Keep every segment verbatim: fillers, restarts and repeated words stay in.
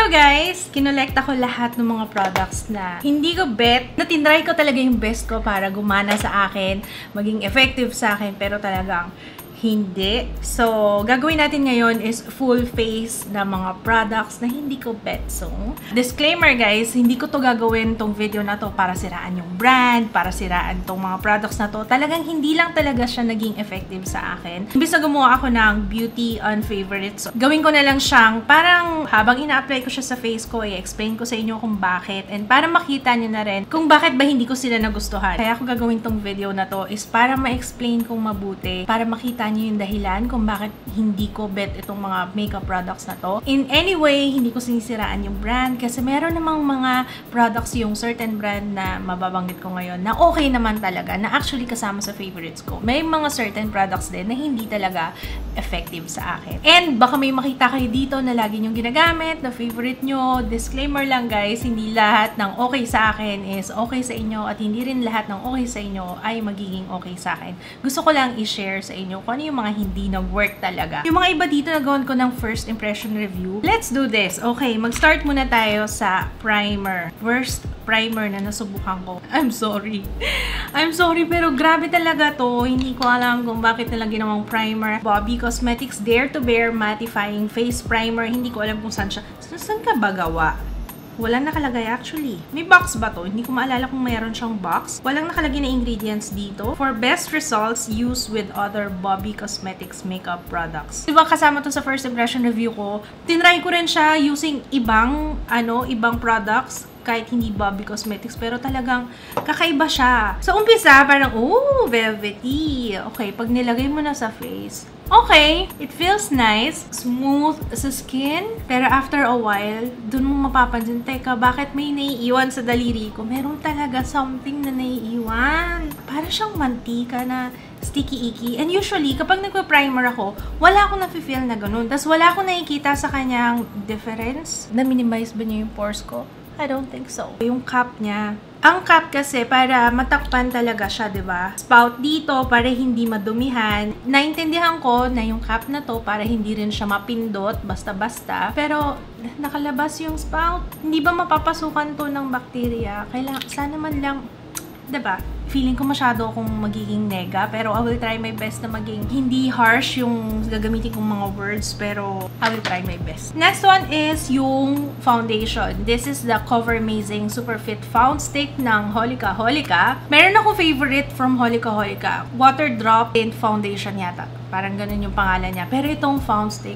guys, kinolekta ko lahat ng mga products na hindi ko bet, na tinry ko talaga yung best ko para gumana sa akin, maging effective sa akin, pero talagang hindi. So, gagawin natin ngayon is full face na mga products na hindi ko bet. So, disclaimer guys, hindi ko to gagawin tong video na to para siraan yung brand, para siraan tong mga products na to. Talagang hindi lang talaga siya naging effective sa akin. Imbis na gumawa ako ng beauty on favorites, so, gawin ko na lang siyang parang habang ina-apply ko siya sa face ko, i-explain ko sa inyo kung bakit. And para makita nyo na rin kung bakit ba hindi ko sila nagustuhan. Kaya ako gagawin tong video na to is para ma-explain kong mabuti, para makita niyo yung dahilan kung bakit hindi ko bet itong mga makeup products na to. In any way, hindi ko sinisiraan yung brand kasi meron namang mga products yung certain brand na mababanggit ko ngayon na okay naman talaga, na actually kasama sa favorites ko. May mga certain products din na hindi talaga effective sa akin. And baka may makita kayo dito na lagi nyong ginagamit, na favorite nyo. Disclaimer lang guys, hindi lahat ng okay sa akin is okay sa inyo at hindi rin lahat ng okay sa inyo ay magiging okay sa akin. Gusto ko lang i-share sa inyo kung ano yung mga hindi nag-work talaga. Yung mga iba dito nagawan ko ng first impression review. Let's do this. Okay, mag-start muna tayo sa primer. First primer na nasubukan ko. I'm sorry. I'm sorry, pero grabe talaga to. Hindi ko alam kung bakit nila ginawang primer. Bobbi Cosmetics Dare to Bare Mattifying Face Primer. Hindi ko alam kung saan siya. Saan ka ba gawa? Walang nakalagay actually. May box ba to? Hindi ko maalala kung mayroon siyang box. Walang nakalagay na ingredients dito. For best results, use with other Bobbi Cosmetics makeup products. Diba kasama to sa first impression review ko? Tinry ko rin siya using ibang, ano, ibang products. Kahit hindi Bobbi Cosmetics, pero talagang kakaiba siya. So, umpisa, parang, oh, velvety. Okay, pag nilagay mo na sa face, okay, it feels nice, smooth sa skin, pero after a while, dun mo mapapansin, teka, bakit may naiiwan sa daliri ko? Meron talaga something na naiiwan. Para siyang mantika na sticky-icky. And usually, kapag nagpa-primer ako, wala akong nafe-feel na ganun. Tapos wala akong nakikita sa kanyang difference. Na-minimize ba niya yung pores ko? I don't think so. Yung cap niya. Ang cap kasi para matakpan talaga siya, 'di ba? Spout dito para hindi madumihan. Naintindihan ko na yung cap na to para hindi rin siya mapindot basta-basta. Pero nakalabas yung spout. Hindi ba mapapasukan to ng bacteria? Kailangan sana man lang, 'di ba? Feeling ko masyado akong magiging nega, pero I will try my best na maging hindi harsh yung gagamitin kong mga words, pero I will try my best. Next one is yung foundation. This is the Cover Amazing Super Fit Found Stick ng Holika Holika. Meron akong favorite from Holika Holika. Water Drop Tint Foundation yata. Parang ganun yung pangalan niya. Pero itong Found Stick,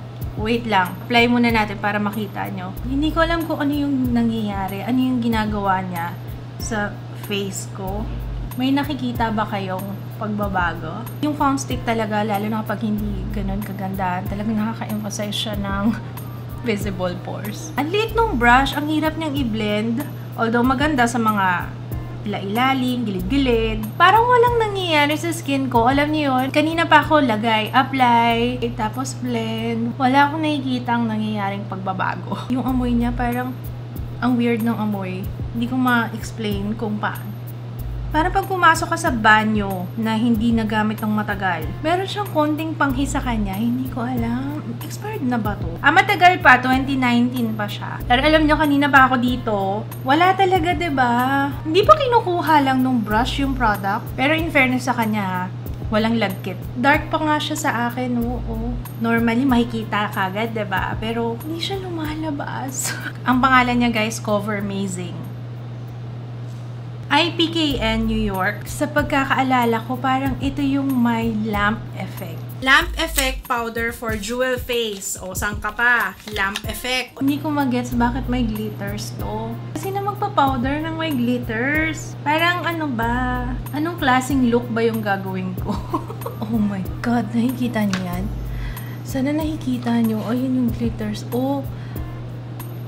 wait lang. Apply muna natin para makita nyo. Hindi ko alam kung ano yung nangyayari, ano yung ginagawa niya sa face ko. May nakikita ba kayong pagbabago? Yung found stick talaga, lalo na kapag hindi ganun kagandahan, talagang nakaka-emphasize siya ng visible pores. Ang liit nung brush, ang hirap niyang i-blend. Although maganda sa mga ila-ilalim, gilid-gilid. Parang walang nangyayari sa skin ko. Alam niyo yun? Kanina pa ako lagay, apply, tapos blend. Wala akong nakikita ang nangyayaring pagbabago. Yung amoy niya parang ang weird ng amoy. Hindi ko ma-explain kung paano. Para pag pumasok ka sa banyo na hindi nagamit ng matagal, meron siyang konting panghi sa kanya. Hindi ko alam. Expired na ba to? Ah, matagal pa. twenty nineteen pa siya. Pero alam nyo, kanina pa ako dito. Wala talaga, diba? Hindi pa kinukuha lang nung brush yung product. Pero in fairness sa kanya, walang lagkit. Dark pa nga siya sa akin, oo. Normally, makikita kagad, diba? Pero hindi siya lumalabas. Ang pangalan niya, guys, Cover Amazing. I P K N New York. Sa pagkakaalala ko, parang ito yung my lamp effect. Lamp effect powder for jewel face. O, saan ka pa? Lamp effect. Hindi ko mag-gets bakit may glitters to. Kasi na magpa-powder ng may glitters. Parang ano ba? Anong klaseng look ba yung gagawin ko? Oh my God, nakikita niyo yan? Sana nakikita niyo. Oh, yun yung glitters. Oh, oh,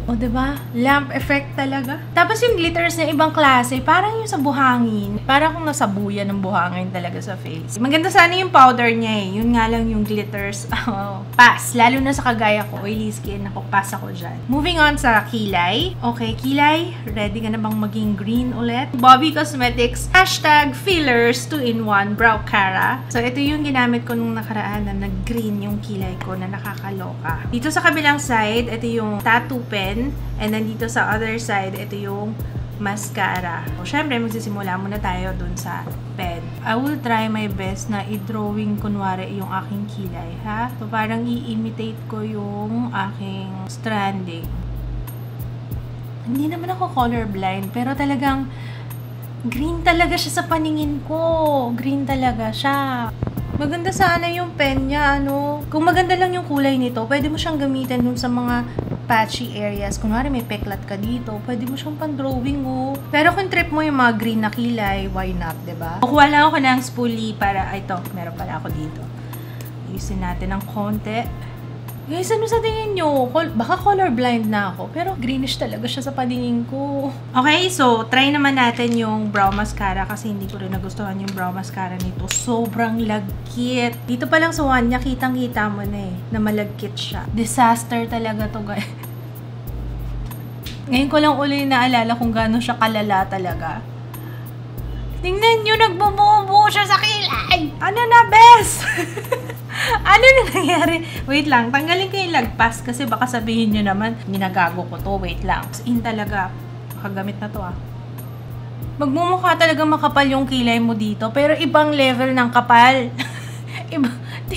O, diba? Lamp effect talaga. Tapos yung glitters na ibang klase, parang yung sa buhangin. Parang kung nasabuyan ng buhangin talaga sa face. Maganda sana yung powder niya eh. Yun nga lang yung glitters. Oh, pass. Lalo na sa kagaya ko, oily skin. Ako, pass ako dyan. Moving on sa kilay. Okay, kilay. Ready ka na bang maging green ulit? Bobby Cosmetics. Hashtag fillers two in one brow cara. So, ito yung ginamit ko nung nakaraan na nag-green yung kilay ko na nakakaloka. Dito sa kabilang side, ito yung tattoo pen. And then dito sa other side, ito yung mascara. So, syempre, magsisimula muna tayo dun sa pen. I will try my best na i-drawing kunwari yung aking kilay, ha? So, parang i-imitate ko yung aking stranding. Hindi naman ako colorblind, pero talagang green talaga siya sa paningin ko. Green talaga siya. Maganda sana yung pen niya, ano? Kung maganda lang yung kulay nito, pwede mo siyang gamitin dun sa mga patchy areas. Kunwari may peklat ka dito, pwede mo siyang pan-drawing, oh. Pero kung trip mo yung mga green na kilay, why not, diba? Kukuha lang ako ng spoolie para, ay, ito, meron pala ako dito. Ayusin natin ng konti. Guys, ano sa tingin nyo? Baka colorblind na ako, pero greenish talaga siya sa paningin ko. Okay, so, try naman natin yung brow mascara kasi hindi ko rin nagustuhan yung brow mascara nito. Sobrang lagkit. Dito pa lang sa one niya, kitang-kita mo na eh, na malagkit siya. Disaster talaga to, guys. Ngayon ko lang uli naalala kung gaano siya kalala talaga. Tingnan nyo, nagbumubo siya sa kilay! Ano na, bes? Ano na nangyari? Wait lang, tanggalin ko yung lagpas kasi baka sabihin nyo naman, ginagago ko to. Wait lang. In talaga, makagamit na to ah. Magmumukha talaga makapal yung kilay mo dito, pero ibang level ng kapal. Iba,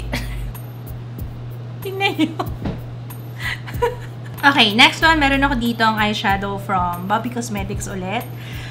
tingnan nyo. Okay, next one, meron ako dito ang eyeshadow from Bobby Cosmetics ulit.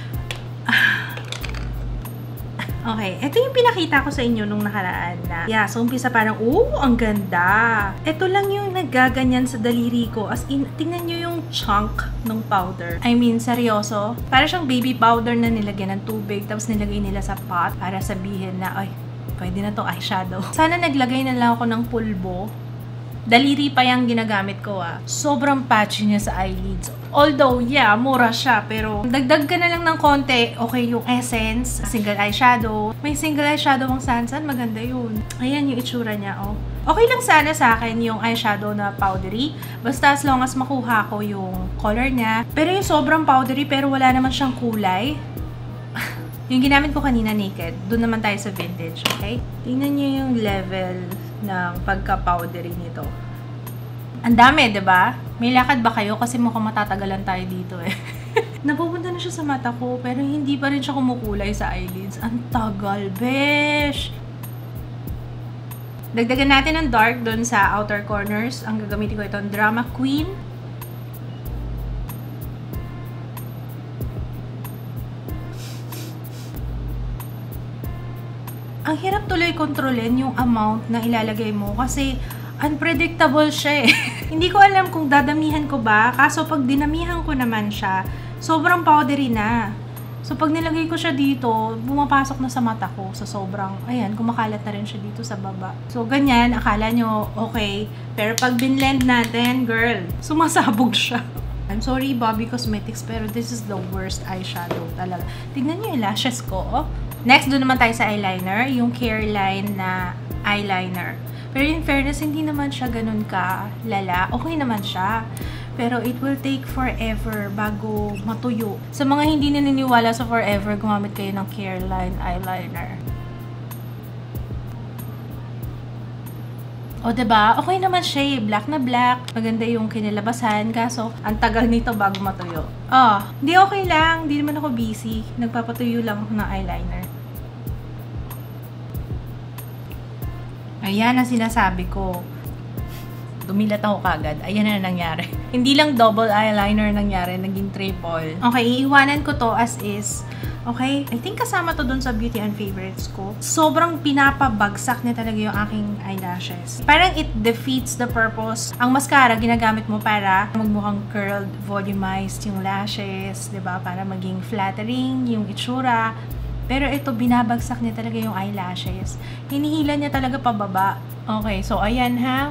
Okay, ito yung pinakita ko sa inyo nung nakaraan na, yeah, so umpisa parang, oh, ang ganda. Ito lang yung nagaganyan sa daliri ko. As in, tingnan nyo yung chunk ng powder. I mean, seryoso. Para siyang baby powder na nilagyan ng tubig, tapos nilagay nila sa pot para sabihin na, ay, pwede na to eyeshadow. Sana naglagay na lang ako ng pulbo. Daliri pa yung ginagamit ko ah. Sobrang patchy niya sa eyelids. Although, yeah, mura siya. Pero, dagdag ka na lang ng konti. Okay yung essence, single eyeshadow. May single eyeshadow ang Sansan. Maganda yun. Ayan yung itsura niya, oh. Okay lang sana sa akin yung eyeshadow na powdery. Basta as long as makuha ko yung color niya. Pero yung sobrang powdery pero wala naman siyang kulay. Yung ginamit ko kanina naked. Doon naman tayo sa vintage, okay? Tingnan niyo yung level ng pagka-powdery nito. Ang dami, diba? May lakad ba kayo? Kasi mukhang matatagalan tayo dito eh. Napupunta na siya sa mata ko, pero hindi pa rin siya kumukulay sa eyelids. Ang tagal, besh! Dagdagan natin ng dark doon sa outer corners. Ang gagamitin ko ito, Drama Queen. Ang hirap tuloy kontrolin yung amount na ilalagay mo kasi unpredictable siya eh. Hindi ko alam kung dadamihan ko ba, kaso pag dinamihan ko naman siya, sobrang powdery na. So pag nilagay ko siya dito, bumapasok na sa mata ko. So sobrang, ayan, kumakalat na rin siya dito sa baba. So ganyan, akala nyo okay. Pero pag binlend natin, girl, sumasabog siya. I'm sorry, Bobby Cosmetics, pero this is the worst eyeshadow talaga. Tignan nyo yung lashes ko, oh. Next, doon naman tayo sa eyeliner, yung Careline na eyeliner. Pero in fairness, hindi naman siya ganun ka lala. Okay naman siya. Pero it will take forever bago matuyo. Sa mga hindi naniniwala sa forever, gumamit kayo ng Careline eyeliner. O, diba? Okay naman siya eh. Black na black. Maganda yung kinilabasan. Kaso, ang tagal nito bago matuyo. Oh, hindi okay lang. Hindi naman ako busy. Nagpapatuyo lang ako ng eyeliner. Ayan ang sinasabi ko. Dumilat ako kagad. Ayan na nangyari. Hindi lang double eyeliner nangyari. Naging triple. Okay, iiwanan ko to as is. Okay? I think kasama to dun sa Beauty and Favorites ko. Sobrang pinapabagsak niya talaga yung aking eyelashes. Parang it defeats the purpose. Ang mascara, ginagamit mo para magmukhang curled, volumized yung lashes, diba? Para maging flattering yung itsura. Pero ito, binabagsak niya talaga yung eyelashes. Hinihila niya talaga pababa. Okay, so ayan ha.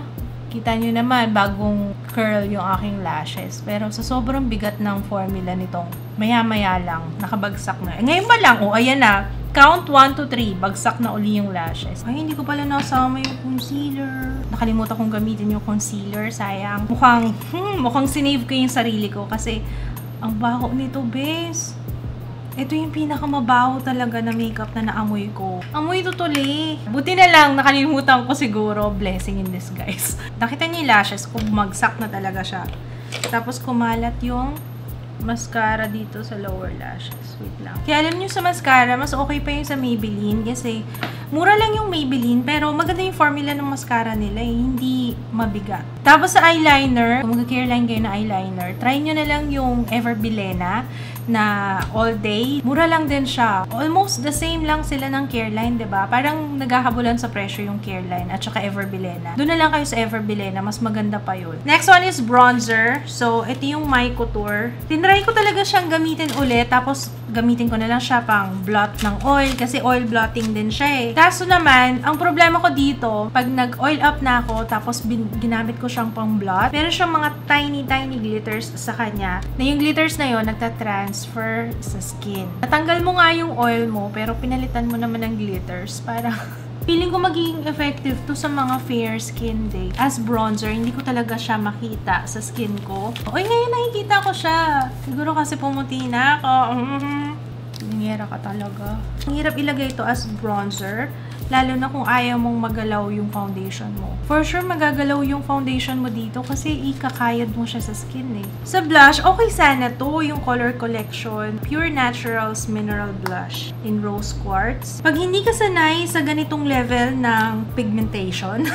Kita nyo naman, bagong curl yung aking lashes. Pero sa sobrang bigat ng formula nitong, maya-maya lang, nakabagsak na. Eh, ngayon pa lang, oh, ayan na. Count one to three, bagsak na uli yung lashes. Ay, hindi ko pala nasama yung concealer. Nakalimutan kong gamitin yung concealer, sayang. Mukhang, hmm, mukhang sinave ko yung sarili ko kasi ang baho nito, bes. Ito yung pinakamabaho talaga na makeup na naamoy ko. Amoy ito tuli. Buti na lang, nakalimutan ko siguro. Blessing in disguise. Nakita niyo yung lashes ko, bumagsak na talaga siya. Tapos kumalat yung mascara dito sa lower lashes. Wait lang. Kaya alam nyo sa mascara, mas okay pa yung sa Maybelline kasi mura lang yung Maybelline pero maganda yung formula ng mascara nila eh. Hindi mabigat. Tapos sa eyeliner, kung mag-careline kayo na eyeliner, try nyo na lang yung Ever Bilena na all day. Mura lang din siya. Almost the same lang sila ng Careline, diba? Parang naghahabulan sa presyo yung Careline at saka Ever Bilena. Doon na lang kayo sa Ever Bilena. Mas maganda pa yun. Next one is bronzer. So, ito yung My Couture. Tinry ko talaga siyang gamitin ulit. Tapos, gamitin ko na lang siya pang blot ng oil. Kasi oil blotting din siya eh. Kaso naman, ang problema ko dito, pag nag-oil up na ako, tapos ginamit ko siyang pang blot, meron siyang mga tiny, tiny glitters sa kanya. Na yung glitters na yon nagtatrans transfer sa skin. Natanggal mo nga yung oil mo, pero pinalitan mo naman ng glitters para feeling ko magiging effective to sa mga fair skin day. As bronzer, hindi ko talaga siya makita sa skin ko. Uy, ngayon nakikita ko siya. Siguro kasi pumuti na ako. Mm-hmm. Nangyera ka talaga. Ang hirap ilagay ito as bronzer. Lalo na kung ayaw mong magalaw yung foundation mo. For sure, magagalaw yung foundation mo dito kasi ikakayod mo siya sa skin eh. Sa blush, okay sana to yung Color Collection Pure Naturals Mineral Blush in Rose Quartz. Pag hindi ka sanay sa ganitong level ng pigmentation,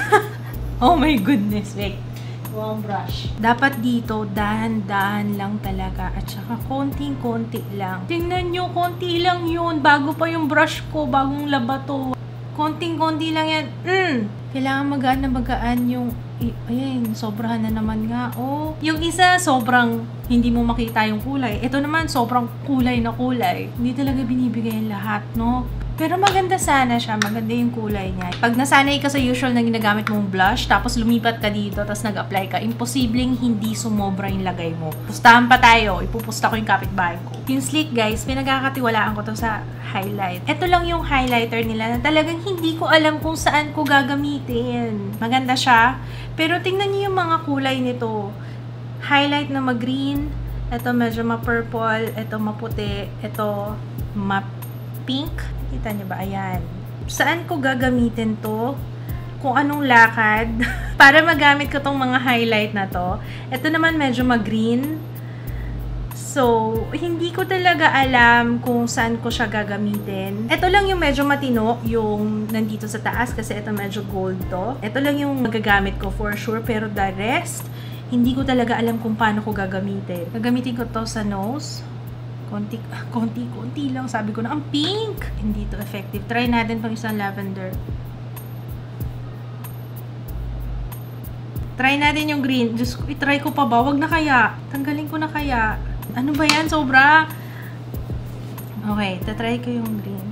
oh my goodness, wait. Wrong brush. Dapat dito, dahan-dahan lang talaga at saka konting-konti lang. Tingnan nyo, konti lang yun. Bago pa yung brush ko, bagong laba to. Konting-konti lang yan. Mm. Kailangan magaan na magaan yung... Ayan, sobrahan na naman nga. Oh. Yung isa, sobrang hindi mo makita yung kulay. Ito naman, sobrang kulay na kulay. Hindi talaga binibigay yung lahat, no? Pero maganda sana siya. Maganda yung kulay niya. Pag nasanay ka sa usual na ginagamit mong blush, tapos lumipat ka dito, tapos nag-apply ka, imposibleng hindi sumobra yung lagay mo. Pustahan pa tayo. Ipupusta ko yung kapitbahay ko. Yung Sleek, guys, pinagkakatiwalaan ko to sa highlight. Ito lang yung highlighter nila na talagang hindi ko alam kung saan ko gagamitin. Maganda siya. Pero tingnan niyo yung mga kulay nito. Highlight na mag-green. Ito medyo ma-purple. Ito maputi. Ito ma-pink. Kita niyo ba? Ayan. Saan ko gagamitin to? Kung anong lakad. Para magamit ko tong mga highlight na to. Ito naman medyo mag-green. So, hindi ko talaga alam kung saan ko siya gagamitin. Ito lang yung medyo matino, yung nandito sa taas kasi ito medyo gold to. Ito lang yung magagamit ko for sure. Pero the rest, hindi ko talaga alam kung paano ko gagamitin. Gagamitin ko to sa nose. Konti, konti, konti lang. Sabi ko na, ang pink! Hindi to effective. Try natin pang isang lavender. Try natin yung green. Diyos ko, itry ko pa ba? Wag na kaya. Tanggalin ko na kaya. Ano ba yan? Sobra. Okay, tatry ko yung green.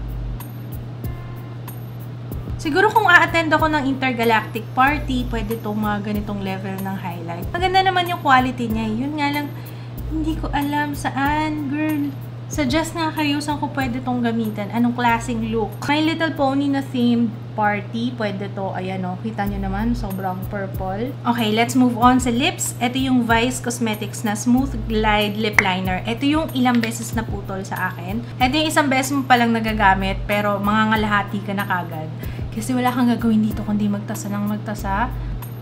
Siguro kung a-attend ako ng intergalactic party, pwede itong mga ganitong level ng highlight. Maganda naman yung quality niya. Yun nga lang, hindi ko alam saan, girl. Suggest nga kayo saan ko pwede tong gamitin. Anong klaseng look. My Little Pony na themed party. Pwede to. Ayan o. Kita nyo naman. Sobrang purple. Okay, let's move on sa lips. Ito yung Vice Cosmetics na Smooth Glide Lip Liner. Ito yung ilang beses na putol sa akin. Ito yung isang beses mo palang nagagamit pero mangangalahati ka na kagad. Kasi wala kang gagawin dito kundi magtasa ng magtasa.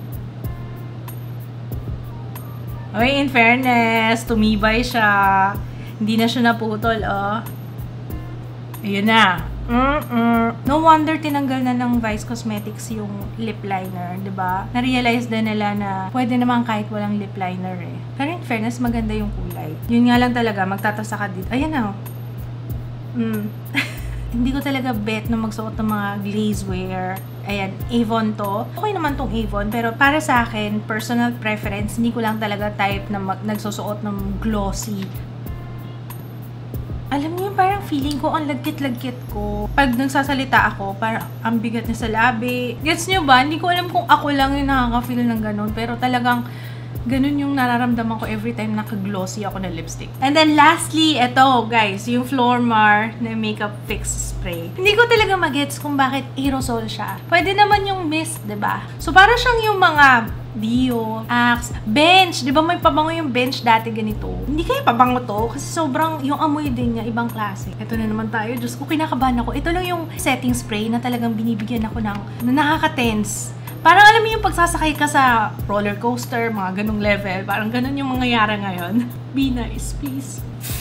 Okay, in fairness, tumibay siya. Hindi na siya naputol, oh. Ayun na. Mm-mm. No wonder tinanggal na ng Vice Cosmetics yung lip liner, diba? Na-realize din nila na pwede naman kahit walang lip liner eh. Pero in fairness, maganda yung kulay. Yun nga lang talaga, magtatasa ka dito. Ayan na, oh. Mm. Hindi ko talaga bet na magsuot ng mga glazewear. Ayan, Avon to. Okay naman tong Avon, pero para sa akin, personal preference, hindi ko lang talaga type na nagsusuot ng glossy. Alam niyo, parang feeling ko, ang lagkit-lagkit ko. Pag nagsasalita ako, parang ang bigat niya sa labi. Gets niyo ba? Hindi ko alam kung ako lang yung nakaka-feel ng ganun. Pero talagang, ganun yung nararamdaman ko every time naka-glossy ako na lipstick. And then lastly, eto guys, yung Flormar na Makeup Fix Spray. Hindi ko talaga magets kung bakit aerosol siya. Pwede naman yung mist, diba? So para siyang yung mga Dio, Axe, Bench. Di ba may pabango yung Bench dati ganito? Hindi kaya pabango to kasi sobrang yung amoy din niya, ibang klase. Ito na naman tayo. Diyos ko, kinakabahan ako. Ito lang yung setting spray na talagang binibigyan ako ng na nakaka-tense. Parang alam mo yung pagsasakay ka sa roller coaster, mga ganung level. Parang ganun yung mangyayari ngayon. Be nice, please.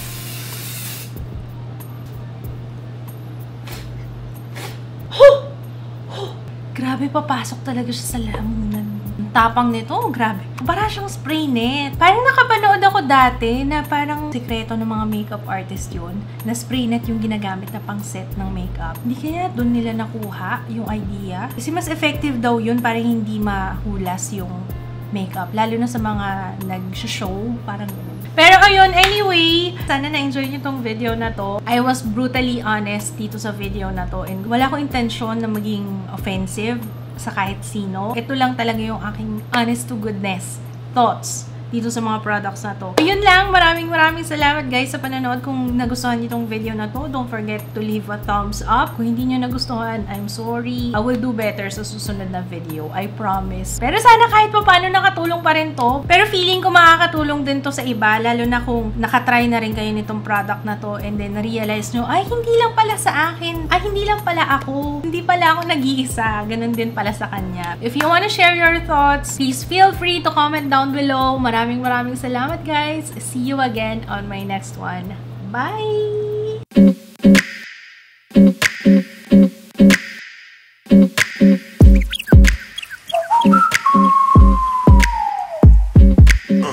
Huh! Huh! Grabe, papasok talaga siya sa lamunan. Ang tapang nito, grabe. Para siyang spray net. Parang nakapanood ako dati na parang sikreto ng mga makeup artist yun, na spray net yung ginagamit na pang set ng makeup. Hindi kaya doon nila nakuha yung idea? Kasi mas effective daw yun para hindi mahulas yung makeup. Lalo na sa mga nag-show, parang gano'n. Pero ayun, anyway, sana na-enjoy niyo tong video na to. I was brutally honest dito sa video na to and wala akong intensyon na maging offensive sa kahit sino. Ito lang talaga yung aking honest to goodness thoughts dito sa mga products na to. Yun lang, maraming maraming salamat guys sa panonood. Kung nagustuhan niyo tong video na to, don't forget to leave a thumbs up. Kung hindi niyo nagustuhan, I'm sorry. I will do better sa susunod na video. I promise. Pero sana kahit pa paano nakatulong pa rin to. Pero feeling ko makakatulong din to sa iba, lalo na kung nakatry na rin kayo nitong product na to and then na-realize nyo, ay hindi lang pala sa akin. Ay hindi lang pala ako. Hindi pala ako nag-iisa. Ganun din pala sa kanya. If you wanna share your thoughts, please feel free to comment down below. Maraming maraming salamat guys. See you again on my next one. Bye!